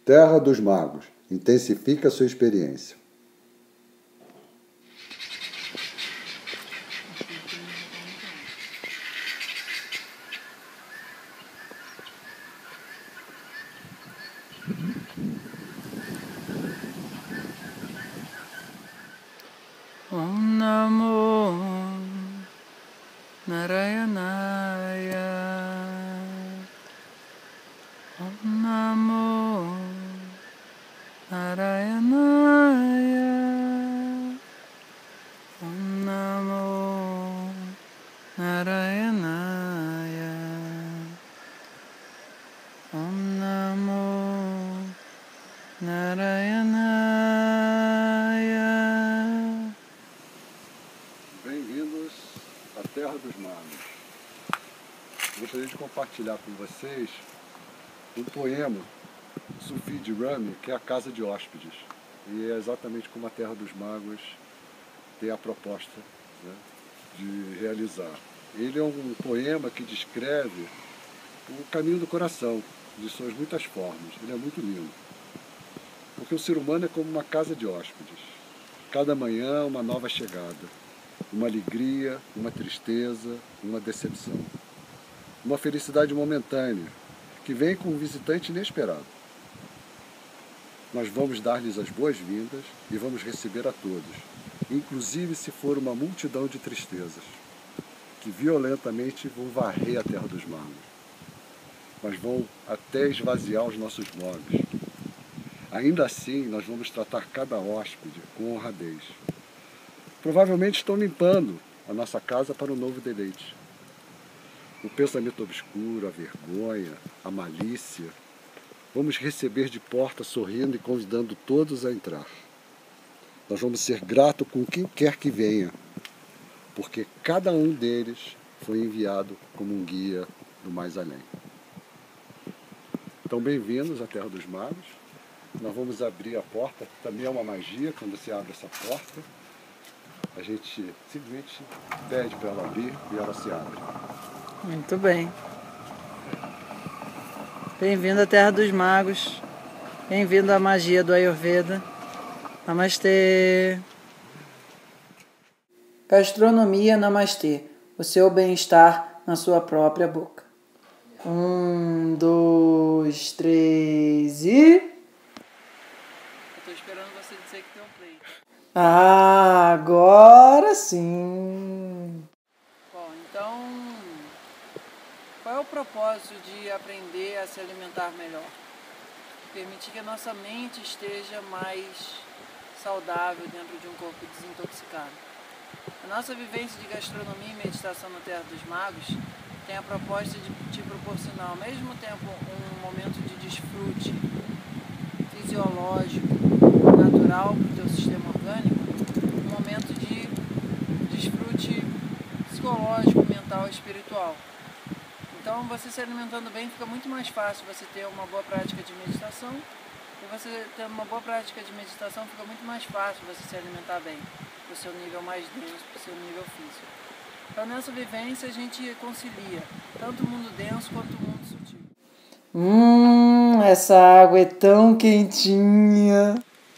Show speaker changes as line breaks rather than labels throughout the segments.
Terra dos Magos. Intensifica a sua experiência.
Om Namo Narayanaya. Om Namo Narayanaya. Om Namo Narayanaya. Om Namo Narayanaya.
Bem-vindos à Terra dos Magos. Gostaria de compartilhar com vocês um poema do Sufi de Rumi, que é a Casa de Hóspedes. E é exatamente como a Terra dos Magos tem a proposta, né, de realizar. Ele é um poema que descreve o caminho do coração, de suas muitas formas. Ele é muito lindo. Porque o ser humano é como uma casa de hóspedes. Cada manhã uma nova chegada, uma alegria, uma tristeza, uma decepção. Uma felicidade momentânea, que vem com um visitante inesperado. Nós vamos dar-lhes as boas-vindas e vamos receber a todos, inclusive se for uma multidão de tristezas, que violentamente vão varrer a Terra dos Magos, mas vão até esvaziar os nossos móveis. Ainda assim, nós vamos tratar cada hóspede com honradez. Provavelmente estão limpando a nossa casa para um novo deleite. O pensamento obscuro, a vergonha, a malícia, vamos receber de porta sorrindo e convidando todos a entrar. Nós vamos ser gratos com quem quer que venha, porque cada um deles foi enviado como um guia do mais além. Então, bem-vindos à Terra dos Magos. Nós vamos abrir a porta, também é uma magia quando você abre essa porta. A gente simplesmente pede para ela abrir e ela se abre.
Muito bem. Bem-vindo à Terra dos Magos. Bem-vindo à magia do Ayurveda. Namastê. Gastronomia Namastê. O seu bem-estar na sua própria boca. 1, 2, 3 e... Eu tô esperando você dizer que tem um play. Ah, agora sim. Bom, então, qual é o propósito de aprender a se alimentar melhor? Permitir que a nossa mente esteja mais saudável dentro de um corpo desintoxicado. A nossa vivência de gastronomia e meditação na Terra dos Magos tem a proposta de te proporcionar ao mesmo tempo um momento de desfrute fisiológico, natural para o teu sistema orgânico, um momento de desfrute psicológico, mental e espiritual. Então, você se alimentando bem fica muito mais fácil você ter uma boa prática de meditação, e você tendo uma boa prática de meditação fica muito mais fácil você se alimentar bem, para o seu nível mais denso, para o seu nível físico. Então, nessa vivência, a gente concilia tanto o mundo denso quanto o mundo sutil. Essa água é tão quentinha.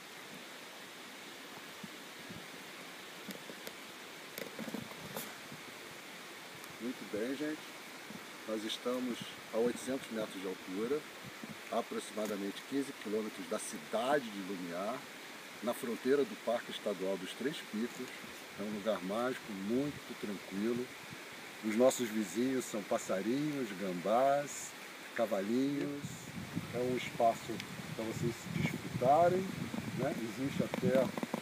Muito bem, gente. Nós estamos a 800 metros de altura, a aproximadamente 15 quilômetros da cidade de Lumiar, na fronteira do Parque Estadual dos Três Picos. É um lugar mágico, muito tranquilo. Os nossos vizinhos são passarinhos, gambás, cavalinhos. É um espaço para vocês se desfrutarem, né? Existe até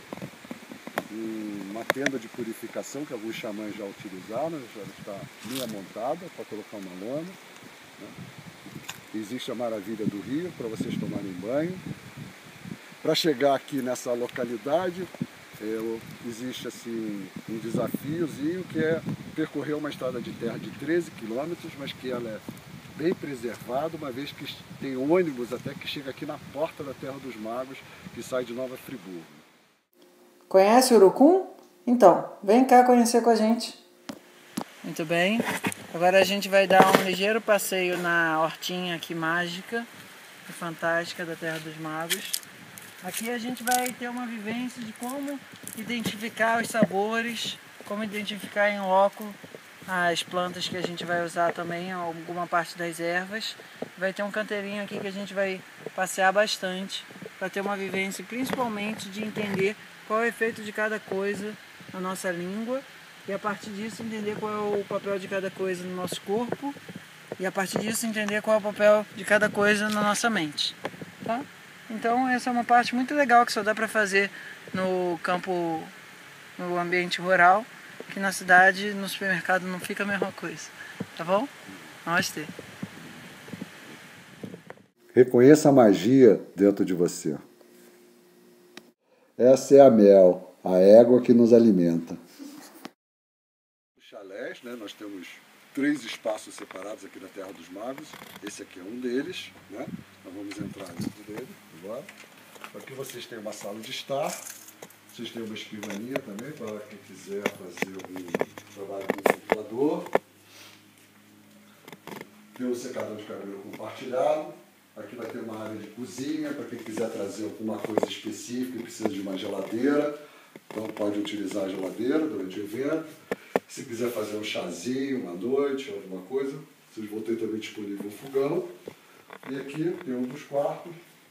uma tenda de purificação que alguns xamãs já utilizaram, já está linha montada para colocar uma lona, né? Existe a maravilha do rio para vocês tomarem banho. Para chegar aqui nessa localidade, existe assim, um desafiozinho que é percorrer uma estrada de terra de 13 quilômetros, mas que ela é bem preservada, uma vez que tem ônibus até que chega aqui na porta da Terra dos Magos, que sai de Nova Friburgo.
Conhece Urucum? Então, vem cá conhecer com a gente. Muito bem. Agora a gente vai dar um ligeiro passeio na hortinha aqui mágica e fantástica da Terra dos Magos. Aqui a gente vai ter uma vivência de como identificar os sabores, como identificar em loco as plantas que a gente vai usar também, alguma parte das ervas. Vai ter um canteirinho aqui que a gente vai passear bastante para ter uma vivência principalmente de entender qual é o efeito de cada coisa na nossa língua e a partir disso entender qual é o papel de cada coisa no nosso corpo e a partir disso entender qual é o papel de cada coisa na nossa mente, tá? Então essa é uma parte muito legal que só dá para fazer no campo, no ambiente rural, que na cidade, no supermercado não fica a mesma coisa, tá bom? Namastê.
Reconheça a magia dentro de você. Essa é a Mel, a égua que nos alimenta. Os chalés, né, nós temos 3 espaços separados aqui na Terra dos Magos. Esse aqui é um deles, né? Nós vamos entrar dentro dele agora. Aqui vocês têm uma sala de estar. Vocês têm uma escrivaninha também para quem quiser fazer algum trabalho com o computador. Tem um secador de cabelo compartilhado. Aqui vai ter uma área de cozinha para quem quiser trazer alguma coisa específica e precisa de uma geladeira. Então pode utilizar a geladeira durante o evento. Se quiser fazer um chazinho à noite, alguma coisa, vocês vão ter também disponível um fogão. E aqui tem um dos quartos.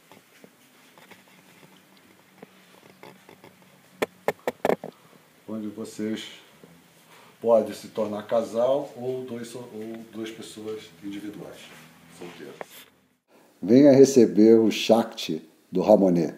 Onde vocês podem se tornar casal ou duas pessoas individuais, solteiras. Venha receber o Shakti do Ramonet.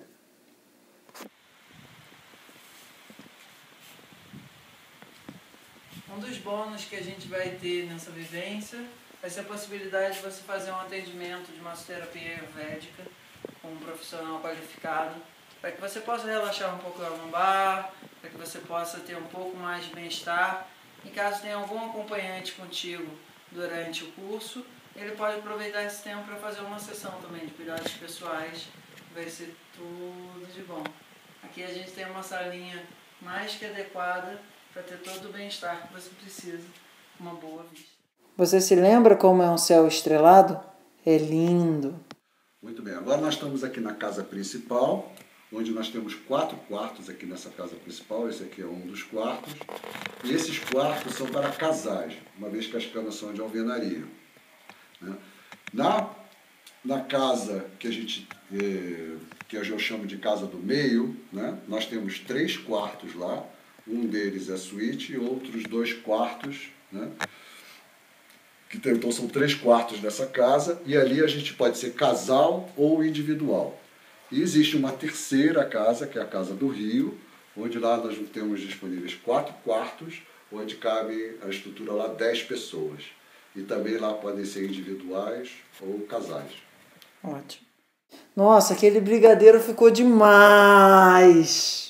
Um dos bônus que a gente vai ter nessa vivência vai ser a possibilidade de você fazer um atendimento de massoterapia ayurvédica com um profissional qualificado, para que você possa relaxar um pouco a lombar, para que você possa ter um pouco mais de bem-estar. E caso tenha algum acompanhante contigo durante o curso, ele pode aproveitar esse tempo para fazer uma sessão também de cuidados pessoais. Vai ser tudo de bom. Aqui a gente tem uma salinha mais que adequada para ter todo o bem-estar que você precisa, uma boa vista. Você se lembra como é um céu estrelado? É lindo.
Muito bem, agora nós estamos aqui na casa principal, onde nós temos 4 quartos aqui nessa casa principal. Esse aqui é um dos quartos. E esses quartos são para casais, uma vez que as camas são de alvenaria, né? Na casa que eu chamo de casa do meio, né? Nós temos 3 quartos lá. Um deles é suíte e outros 2 quartos, né? Então são 3 quartos dessa casa, e ali a gente pode ser casal ou individual. E existe uma terceira casa, que é a Casa do Rio, onde lá nós temos disponíveis 4 quartos, onde cabe a estrutura lá 10 pessoas. E também lá podem ser individuais ou casais.
Ótimo. Nossa, aquele brigadeiro ficou demais!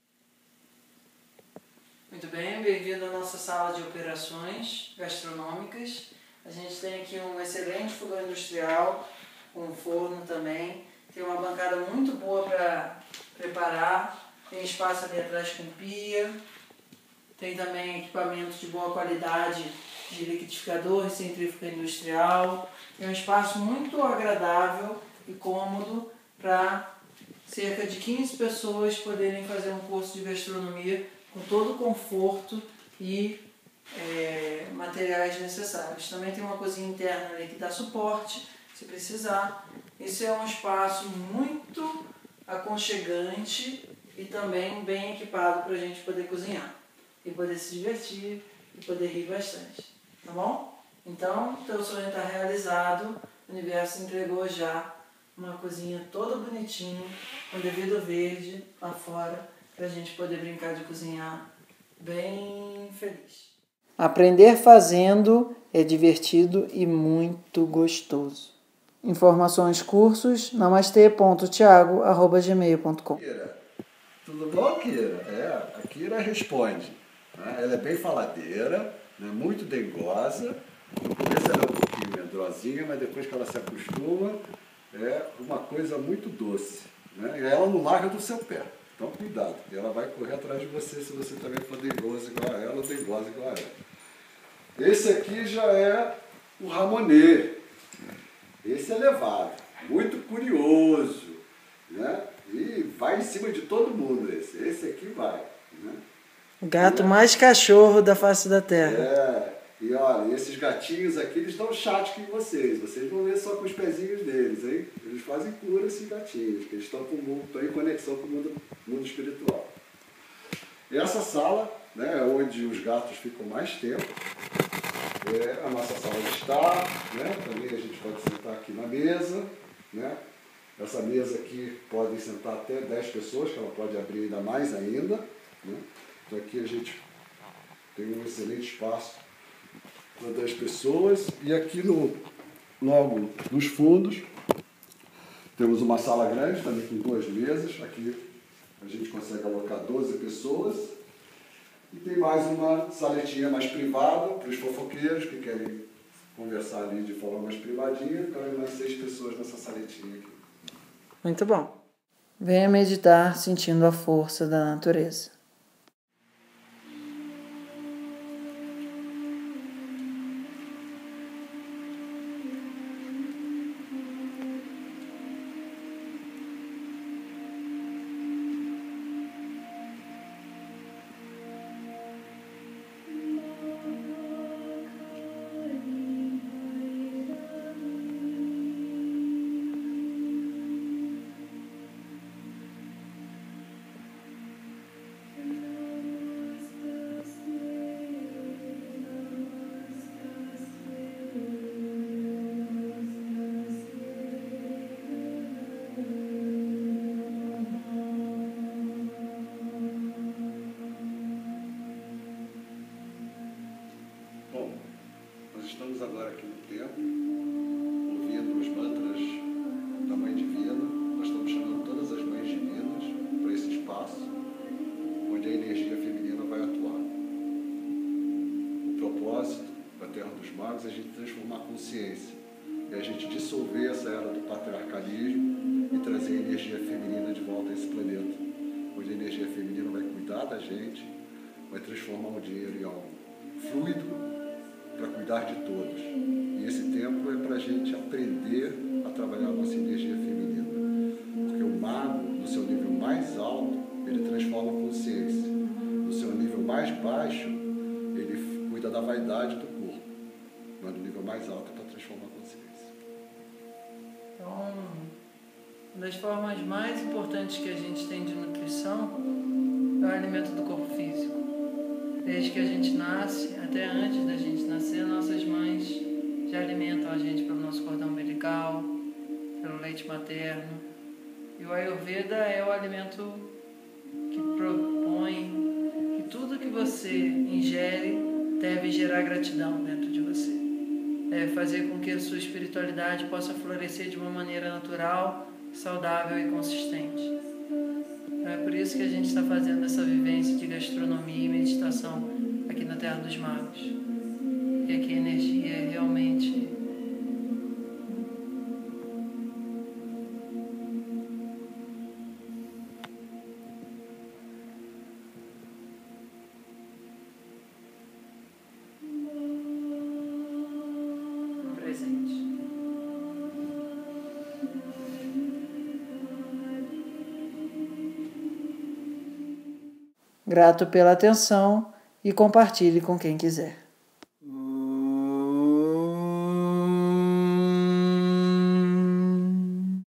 Muito bem, bem-vindo à nossa sala de operações gastronômicas. A gente tem aqui um excelente fogão industrial, um forno também. Tem uma bancada muito boa para preparar. Tem espaço ali atrás com pia. Tem também equipamentos de boa qualidade de liquidificador e centrífuga industrial. Tem um espaço muito agradável e cômodo para cerca de 15 pessoas poderem fazer um curso de gastronomia com todo o conforto e materiais necessários. Também tem uma cozinha interna ali que dá suporte, se precisar. Esse é um espaço muito aconchegante e também bem equipado para a gente poder cozinhar e poder se divertir e poder rir bastante, tá bom? Então, teu sonho está realizado, o universo entregou já uma cozinha toda bonitinha, com devido verde lá fora, para a gente poder brincar de cozinhar bem feliz. Aprender fazendo é divertido e muito gostoso. Informações, cursos, namastê.thiago@gmail.com.
Kira, tudo bom, Kira? A Kira responde. Né? Ela é bem faladeira, né? Muito dengosa. No começo ela é um pouquinho medrosinha, mas depois que ela se acostuma, é uma coisa muito doce. Né? E ela não larga do seu pé. Então cuidado, ela vai correr atrás de você se você também for dengoso igual a ela ou dengosa igual a ela. Esse aqui já é o Ramonet. Esse é levado. muito curioso, né? E vai em cima de todo mundo esse aqui vai, né?
O gato mais cachorro da face da terra.
E olha, esses gatinhos aqui, eles dão chat com vocês vão ver só com os pezinhos deles, hein? Eles fazem cura esses gatinhos, que eles estão em conexão com o mundo espiritual. E essa sala, né, é onde os gatos ficam mais tempo, é a nossa sala de estar, né? Também a gente pode sentar aqui na mesa, né? Essa mesa aqui pode sentar até 10 pessoas, que ela pode abrir ainda mais ainda, né? Então aqui a gente tem um excelente espaço para 10 pessoas. E aqui logo nos fundos temos uma sala grande, também com 2 mesas. Aqui a gente consegue alocar 12 pessoas. E tem mais uma saletinha mais privada para os fofoqueiros que querem conversar ali de forma mais privadinha. Cabe mais 6 pessoas nessa saletinha aqui.
Muito bom. Venha meditar sentindo a força da natureza.
Estamos agora aqui no templo, ouvindo os mantras da Mãe Divina. Nós estamos chamando todas as mães divinas para esse espaço, onde a energia feminina vai atuar. O propósito da Terra dos Magos é a gente transformar a consciência, é a gente dissolver essa era do patriarcalismo e trazer a energia feminina de volta a esse planeta, onde a energia feminina vai cuidar da gente, vai transformar o dinheiro em algo fluido, para cuidar de todos. E esse tempo é para a gente aprender a trabalhar a nossa energia feminina. Porque o mago, no seu nível mais alto, ele transforma a consciência. No seu nível mais baixo, ele cuida da vaidade do corpo. Mas no nível mais alto é para transformar a consciência.
Então, uma das formas mais importantes que a gente tem de nutrição é o alimento do corpo físico. Desde que a gente nasce, até antes da gente nascer, nossas mães já alimentam a gente pelo nosso cordão umbilical, pelo leite materno. E o Ayurveda é o alimento que propõe que tudo que você ingere deve gerar gratidão dentro de você. Deve fazer com que a sua espiritualidade possa florescer de uma maneira natural, saudável e consistente. É por isso que a gente está fazendo essa vivência de gastronomia e meditação aqui na Terra dos Magos. E aqui a energia é realmente presente. Grato pela atenção e compartilhe com quem quiser.